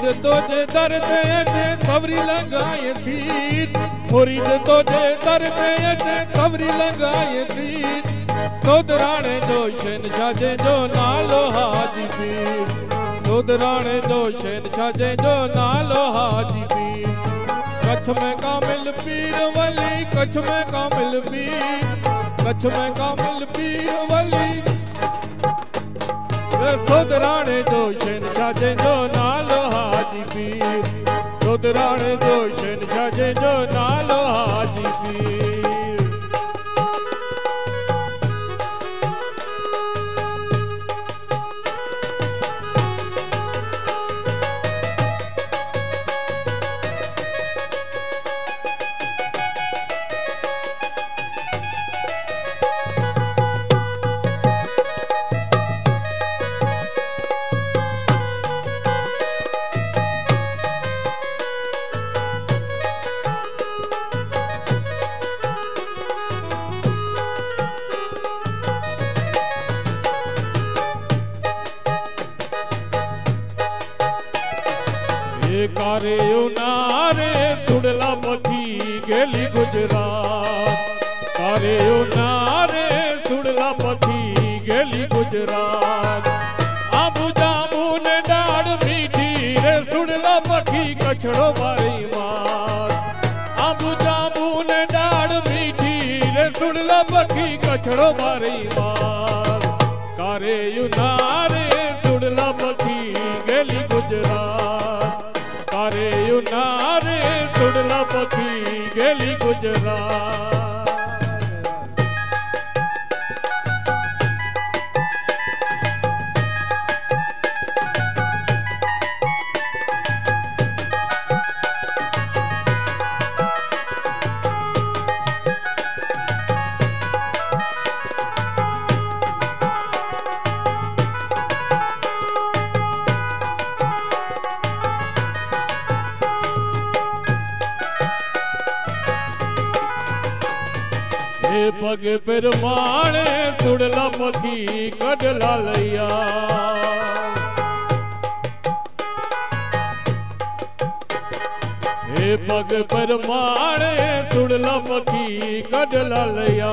मुरीद तुझे दर ते अचे सवरी लंघाए सीर मुरीद तुझे दर ते अचे सवरी लंघाए सीर सोदराणे जो शहनशाह जो नालो हाजी पीर सोदराणे जो शहनशाह जो नालो हाजी पीर कच्छ में कामिल पीर वली कच्छ में कामिल पीर कच्छ में कामिल पीर वली सोदराणे जो शहनशाह जो नालो हाजी पीर सोदराणे जो शहनशाह जो नालो हाजी पीर कारे उनारे सुड़ला पखी गेली गुजरात कारे उनारे सुड़ला पखी गेली गुजरात आबू जाबू ने डाड़ मीठी रे सुड़ला पखी कछड़ो मारी मात आबू जाबू ने डाड़ मीठी रे सुड़ला पखी कछड़ो मारी मात कारे उनारे सुड़ला पखी गेली गुजरात कारे उनारे सुड़ला पखी गेली गुजरात पग पर माणे सुड़ला पखी कढला लैया हे पग पर माणे सुड़ला पखी कढला लैया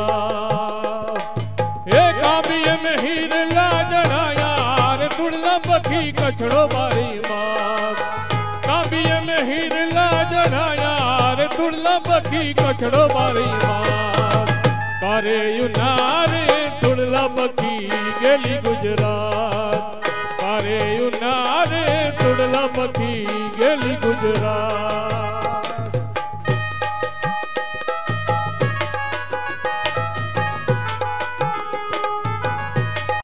हे काबिय में हीर लाजड़ा यार सुड़ला पखी कछड़ो मारी मात काबिय में हीर लाजड़ा यार सुड़ला पखी कछड़ो मारी मात कारे उनारे सुड़ला पखी गेली गुजरात कारे उनारे सुड़ला पखी गेली गुजरात